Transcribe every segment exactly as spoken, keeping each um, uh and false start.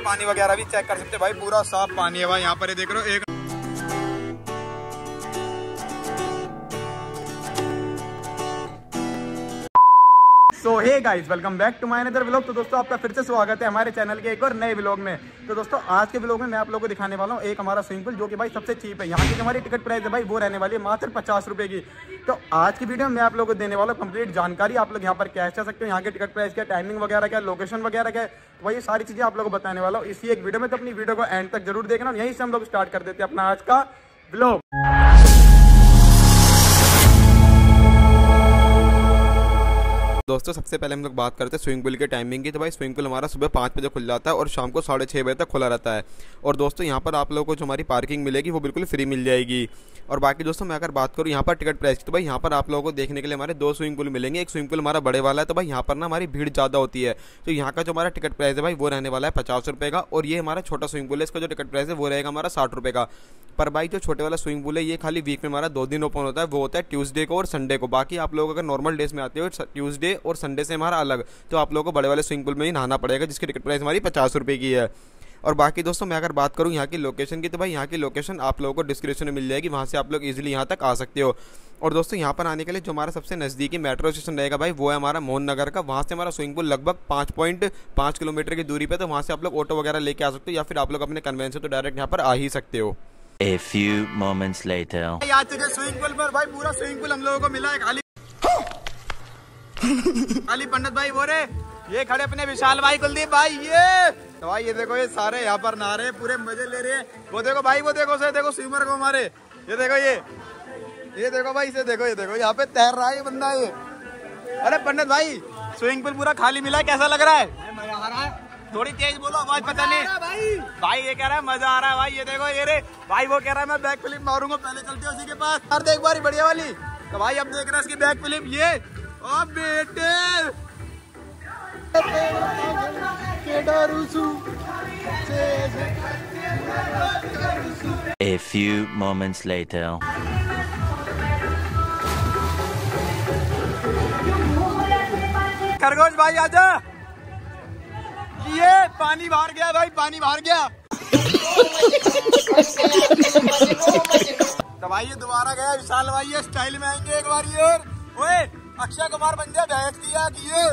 पानी वगैरह भी चेक कर सकते हैं भाई, पूरा साफ पानी है भाई यहाँ पर, ये देख रहे हो। एक so hey guys, welcome back to my another vlog. तो दोस्तों आपका फिर से स्वागत है हमारे चैनल के एक और नए व्लॉग में। तो दोस्तों आज के व्लॉग में मैं आप लोगों को दिखाने वाला हूँ एक हमारा स्विमिंग पूल, जो कि भाई सबसे चीप है। यहाँ की हमारी टिकट प्राइस है भाई वो रहने वाली है मात्र पचास रुपए की। तो आज की वीडियो में मैं आप लोगों को देने वाला हूँ कंप्लीट जानकारी। आप लोग यहाँ पर कैश जा सकते हो, यहाँ की टिकट प्राइस क्या, टाइमिंग वगैरह क्या, लोकेशन वगैरह क्या, तो वही सारी चीजें आप लोगों को बताने वाला हूँ इसी एक वीडियो में। तो अपनी वीडियो को एंड तक जरूर देखना। यहीं से हम लोग स्टार्ट कर देते हैं अपना आज का व्लॉग। दोस्तों सबसे पहले हम लोग बात करते हैं स्विमिंग पूल के टाइमिंग की। तो भाई स्विमिंग पूल हमारा सुबह पाँच बजे खुल जाता है और शाम को साढ़े छः बजे तक खुला रहता है। और दोस्तों यहाँ पर आप लोगों को जो हमारी पार्किंग मिलेगी वो बिल्कुल फ्री मिल जाएगी। और बाकी दोस्तों मैं अगर बात करूँ यहाँ पर टिकट प्राइस की, तो भाई यहाँ पर आप लोगों को देखने के लिए हमारे दो स्विमिंग पूल मिलेंगे। एक स्विमिंग पूल हमारा बड़े वाला है, तो भाई यहाँ पर ना हमारी भीड़ ज़्यादा होती है। तो यहाँ का जो हमारा टिकट प्राइस है भाई वो रहने वाला है पचास रुपये का। और ये हमारा छोटा स्विमिंग पूल है, इसका जो टिकट प्राइस है वो रहेगा हमारा साठ रुपये का। पर भाई जो छोटे वाला स्विमिंग पूल है ये खाली वीक में हमारा दो दिन ओपन होता है, वो होता है ट्यूसडे को और संडे को। बाकी आप लोग अगर नॉर्मल डेज में आते हो ट्यूसडे और संडे से हमारा अलग, तो आप लोगों को बड़े वाले स्विमिंग पूल में ही नहाना पड़ेगा, जिसकी टिकट प्राइस हमारी पचास रुपये की है। और बाकी दोस्तों मैं अगर बात करूं यहाँ की लोकेशन की, तो भाई यहाँ की लोकेशन आप लोगों को डिस्क्रिप्शन में मिल जाएगी, वहाँ से आप लोग इजीली यहाँ तक आ सकते हो। और दोस्तों यहाँ पर आने के लिए जो हमारा सबसे नज़दीकी मेट्रो स्टेशन रहेगा भाई वो है हमारा मोहन नगर का। वहाँ से हमारा स्विमिंग पूल लगभग पाँच पॉइंट पाँच किलोमीटर की दूरी पे, तो वहाँ से आप लोग ऑटो वगैरह लेके आ सकते हो, या फिर आप लोग अपने कन्वेंस से तो डायरेक्ट यहाँ पर आ ही सकते हो। A few moments later. आज के स्विमिंग पूल पर भाई पूरा स्विमिंग पूल हम लोगों को मिला है खाली खाली पंडित भाई वो रे, ये खड़े अपने विशाल भाई, कुलदीप भाई, ये तो भाई ये देखो ये सारे यहाँ पर नहा रहे, पूरे मजे ले रहे हैं। वो देखो भाई, वो देखो से देखो स्विमर को हमारे, ये देखो ये ये देखो भाई, इसे देखो, ये देखो यहाँ पे तैर रहा है ये बंदा ये। अरे पंडित भाई स्विमिंग पूल पूरा खाली मिला है, कैसा लग रहा है? मजा आ रहा है, थोड़ी तेज बोलो, आवाज पता नहीं भाई। भाई ये कह रहा है मजा आ रहा है भाई, ये देखो ये रे भाई, वो कह रहा है मैं बैक फ्लिप मारूंगा, पहले चलते हैं उसी के पास। यार देख बारी बढ़िया वाली, तो भाई अब देख रहा है इसकी बैक फ्लिप। ये ओ बेटे A few moments later. खरगोश भाई आजा, ये पानी बाहर गया भाई, पानी बाहर गया। तो भाई ये दोबारा गया, विशाल भाई ये स्टाइल में आएंगे एक बार ये। ओए अक्षय कुमार बन गया, भैंस दिया कि ये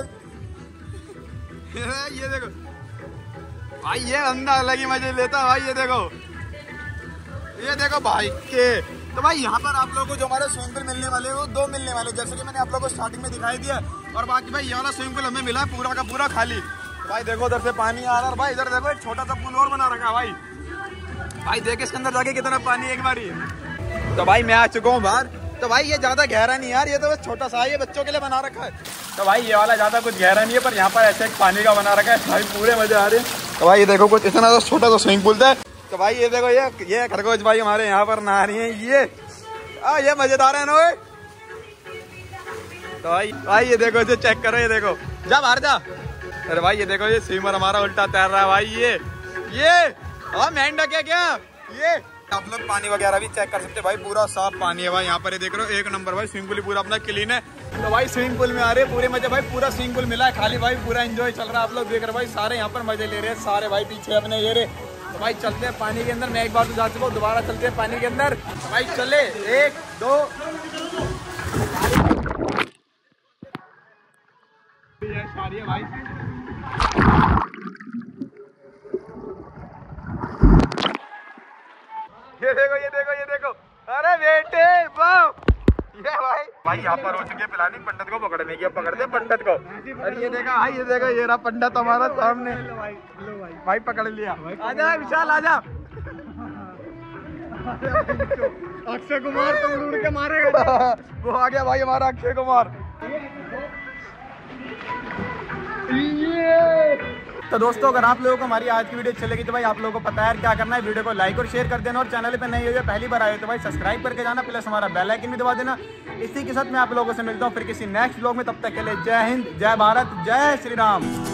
ये देखो भाई, ये बंदा अलग ही मजे लेता है भाई, ये देखो ये देखो भाई के। तो भाई यहाँ पर आप लोगों को जो हमारे स्विमिंग पूल मिलने वाले वो दो मिलने वाले, जैसे कि मैंने आप लोगों को स्टार्टिंग में दिखाई दिया। और बाकी भाई ये वाला स्विमिंग पूल हमें मिला है पूरा का पूरा खाली। भाई देखो उधर से पानी आ रहा है, भाई इधर देखो एक छोटा सा पूल और बना रखा है भाई। भाई देख इसके अंदर जाके कितना पानी एक बार ही। तो भाई मैं आ चुका हूँ बाहर। तो भाई ये ज्यादा गहरा नहीं यार, ये तो बस छोटा सा है, ये बच्चों के लिए बना रखा है। तो भाई ये वाला ज्यादा कुछ गहरा नहीं है, पर यहाँ पर ऐसे एक पानी का बना रखा है भाई, पूरे मजे आ रहे हैं। तो भाई ये देखो कुछ इतना छोटा सा स्विमिंग पूल था। तो भाई ये देखो ये ये खरगोश भाई हमारे यहाँ पर नहा रही है, ये आ, ये मजेदार है ना। तो भाई भाई ये देखो इसे चेक करो, ये देखो जा बाहर जा। अरे भाई ये देखो ये स्विमर हमारा उल्टा तैर रहा है भाई, ये ये हाँ मेंढक है क्या ये। आप लोग पानी वगैरह भी चेक कर सकते हैं भाई, पूरा साफ पानी है भाई यहाँ पर, ये देख रहे हो एक नंबर भाई। स्विमिंग पूल पूरा अपना क्लीन है। तो भाई स्विमिंग पूल में आ रहे हैं पूरे मजे भाई, पूरा स्विमिंग पूल मिला है खाली भाई, पूरा एंजॉय चल रहा है। आप लोग देख रहे हो भाई, सारे यहाँ पर मजे ले रहे हैं सारे भाई, पीछे अपने ये रे। तो भाई चलते हैं पानी के अंदर, मैं एक बार तो जा चुका हूँ, दोबारा चलते हैं पानी के अंदर। भाई चले एक दो भाई। ये देखो ये देखो ये देखो, अरे बेटे वाह, ये भाई भाई यहाँ पर हो चुकी है पिलानी पंडित को पकड़ने की, पकड़ते पंडित को। अरे ये देखा भाई, ये देखो ये रहा पंडित हमारा सामने भाई, पकड़ लिया। आजा विशाल आजा। अक्षय कुमार तो उड़ के मारेगा वो आ गया भाई हमारा अक्षय कुमार। तो दोस्तों अगर आप लोगों को हमारी आज की वीडियो अच्छी लगी तो भाई आप लोगों को पता है क्या करना है, वीडियो को लाइक और शेयर कर देना। और चैनल पे नए हो पहली बार आए तो भाई सब्सक्राइब करके जाना, प्लस हमारा बेल आइकन भी दबा देना। इसी के साथ मैं आप लोगों से मिलता हूँ फिर किसी नेक्स्ट व्लॉग में, तब तक के लिए जय हिंद, जय भारत, जय श्री राम।